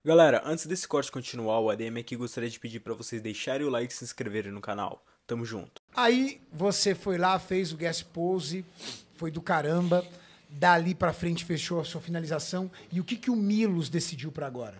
Galera, antes desse corte continuar, o ADM aqui gostaria de pedir pra vocês deixarem o like e se inscreverem no canal. Tamo junto. Aí você foi lá, fez o guest pose, foi do caramba. Dali pra frente fechou a sua finalização. E o que, que o Milos decidiu pra agora?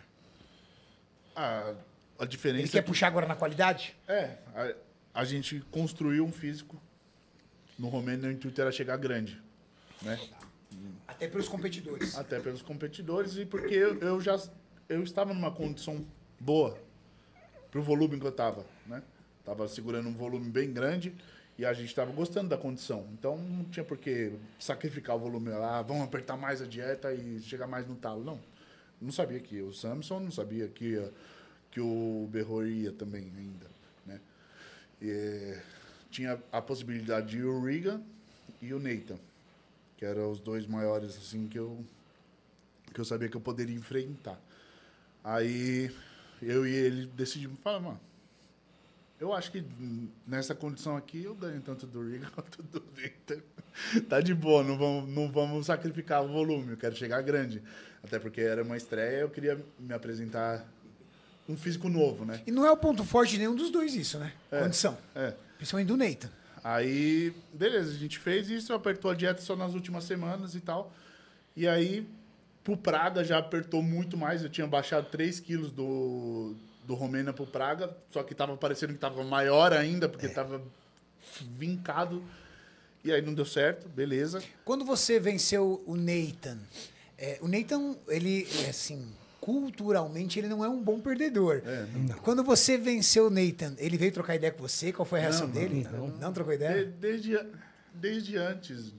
A diferença Ele quer é que, puxar agora na qualidade? a gente construiu um físico. No Romênia, o intuito era chegar grande, né? Até pelos competidores. Até pelos competidores e porque eu estava numa condição boa pro volume que eu estava, né? Tava segurando um volume bem grande e a gente estava gostando da condição. Então não tinha por que sacrificar o volume lá, vamos apertar mais a dieta e chegar mais no talo. Não sabia que o Samson, não sabia que o Berro ia também ainda, né? Tinha a possibilidade de o Regan e o Nathan, que eram os dois maiores assim que eu sabia que eu poderia enfrentar. Aí eu e ele decidimos, falar, mano, eu acho que nessa condição aqui eu ganho tanto do Regan quanto do Nathan. Tá de boa, não vamos sacrificar o volume, eu quero chegar grande. Até porque era uma estreia, eu queria me apresentar um físico novo, né? E não é o ponto forte de nenhum dos dois isso, né? Condição. É. Principalmente do Nathan. Aí, beleza, a gente fez isso, apertou a dieta só nas últimas semanas e tal. E aí, pro Praga já apertou muito mais. Eu tinha baixado 3 quilos do Romênia pro Praga, só que tava parecendo que tava maior ainda, porque tava vincado. E aí não deu certo, beleza. Quando você venceu o Nathan, ele, assim, culturalmente, ele não é um bom perdedor. Quando você venceu o Nathan, ele veio trocar ideia com você? Qual foi a reação dele? Não trocou ideia? Desde antes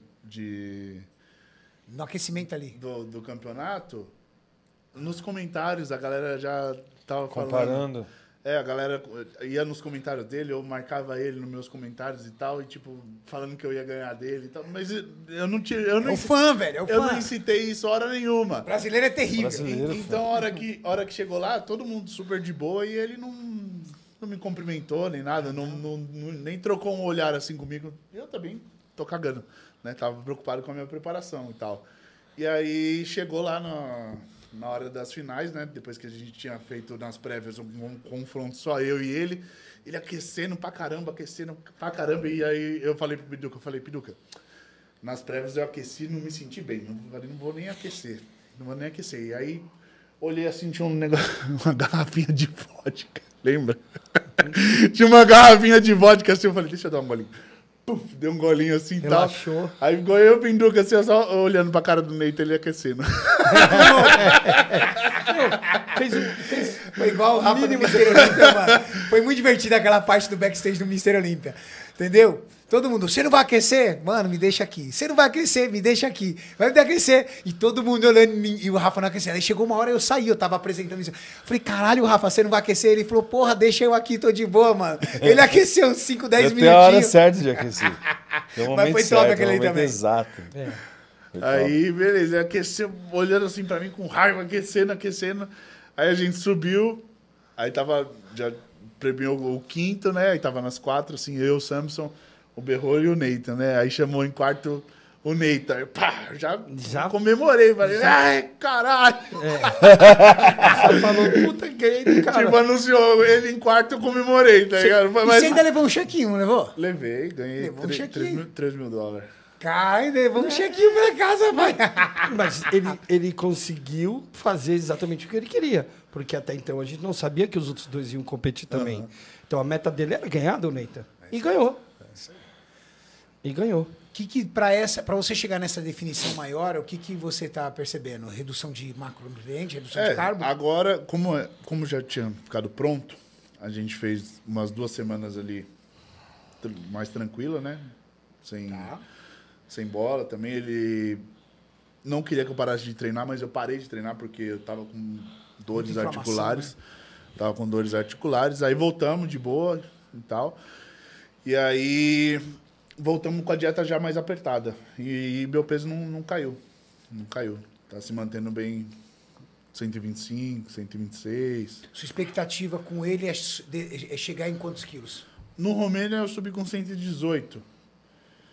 No aquecimento ali. do campeonato, nos comentários a galera já tava Comparando. falando. A galera ia nos comentários dele, eu marcava ele nos meus comentários e tal, e tipo, falando que eu ia ganhar dele e tal. Mas eu não tinha. É o fã, velho. É o Eu fã. não incitei isso hora nenhuma. Brasileiro é terrível. Brasileiro. Então, a hora que chegou lá, todo mundo super de boa e ele não me cumprimentou nem nada, nem trocou um olhar assim comigo. Eu também tô cagando, né? Tava preocupado com a minha preparação e tal. E aí chegou lá na hora das finais, né? Depois que a gente tinha feito nas prévias um confronto só eu e ele aquecendo pra caramba. E aí eu falei pro Piduca, nas prévias eu aqueci e não me senti bem. Não vou nem aquecer. E aí olhei assim, tinha um negócio, uma garrafinha de vodka. Lembra? Tinha uma garrafinha de vodka assim, eu falei, deixa eu dar um golinho. Puf, deu um golinho assim e tal. Relaxou. Aí ficou eu, Pinduca, assim, só olhando pra cara do Neito, ele aquecendo. Foi igual o Rafa no Mister Olímpia, mano. Foi muito divertida aquela parte do backstage do Mister Olímpia. Entendeu? Todo mundo, você não vai aquecer? Mano, me deixa aqui. Você não vai aquecer? Me deixa aqui. Vai me aquecer. E todo mundo olhando em mim, e o Rafa não aquecendo. Aí chegou uma hora eu saí, eu tava apresentando isso. Falei, caralho, Rafa, você não vai aquecer? Ele falou, porra, deixa eu aqui, tô de boa, mano. Ele aqueceu uns 5, 10 Eu tenho a hora minutinhos. certa de aquecer. Tem um Mas momento foi top certo, aquele aí um momento também. exato. Foi top. Aí, beleza, aqueceu, olhando assim pra mim com raiva, aquecendo. Aí a gente subiu, aí já premiou o quinto, né? Aí tava nas 4, assim, eu, o Samson, o Berro e o Nathan, né? Aí chamou em quarto o Nathan. Aí, pá, já comemorei, falei, ai, caralho! Você falou, puta, ganhei do cara. Tipo, anunciou ele em quarto, eu comemorei, tá ligado? E você ainda levou um chequinho, não levou? Levei, ganhei Levou um chequinho. 3 mil dólares. Cara, levou um chequinho pra casa, pai. Mas ele conseguiu fazer exatamente o que ele queria. Porque até então a gente não sabia que os outros dois iam competir também. Então a meta dele era ganhar do Neita. E ganhou. E ganhou. Para você chegar nessa definição maior, o que você está percebendo? Redução de macronutrientes, redução de carbo? Agora, como já tinha ficado pronto, a gente fez umas 2 semanas ali mais tranquila, né? Sem bola também. Ele não queria que eu parasse de treinar, mas eu parei de treinar porque eu tava com dores articulares. Né? Tava com dores articulares. Aí voltamos de boa e tal. E aí voltamos com a dieta já mais apertada. E meu peso não caiu. Não caiu. Tá se mantendo bem 125, 126. Sua expectativa com ele é chegar em quantos quilos? No Romênia eu subi com 118.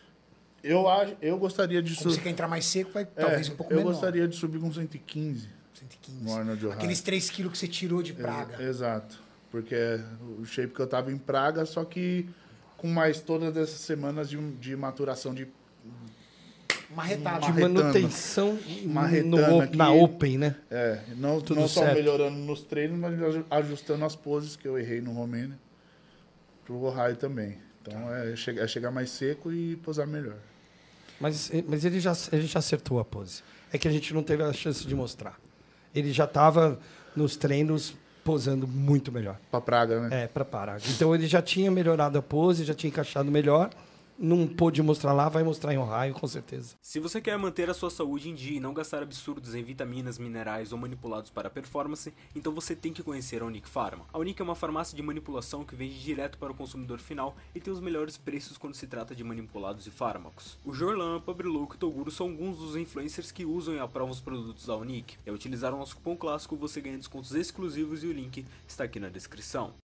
Eu gostaria de subir. Você quer entrar mais seco, vai talvez um pouco menor. Eu gostaria de subir com 115. 115. No Arnold Ohio. Aqueles 3 quilos que você tirou de Praga. Exato. Porque o shape que eu tava em Praga, só que com mais todas essas semanas de maturação de Marretado. De Marretando. manutenção Marretando aqui. na Open, né? não Tudo só certo. melhorando nos treinos, mas ajustando as poses que eu errei no Romênia pro Ohio também. Então é chegar mais seco e posar melhor. Mas ele já acertou a pose. É que a gente não teve a chance de mostrar. Ele já estava nos treinos posando muito melhor. Pra Praga, né? Para parar. Então ele já tinha melhorado a pose, já tinha encaixado melhor. Não pôde mostrar lá, vai mostrar em Ohio, com certeza. Se você quer manter a sua saúde em dia e não gastar absurdos em vitaminas, minerais ou manipulados para performance, então você tem que conhecer a Unic Pharma. A Unic é uma farmácia de manipulação que vende direto para o consumidor final e tem os melhores preços quando se trata de manipulados e fármacos. O Jorlan, Pabrilou e Toguro são alguns dos influencers que usam e aprovam os produtos da Unic. Ao utilizar o nosso cupom clássico, você ganha descontos exclusivos e o link está aqui na descrição.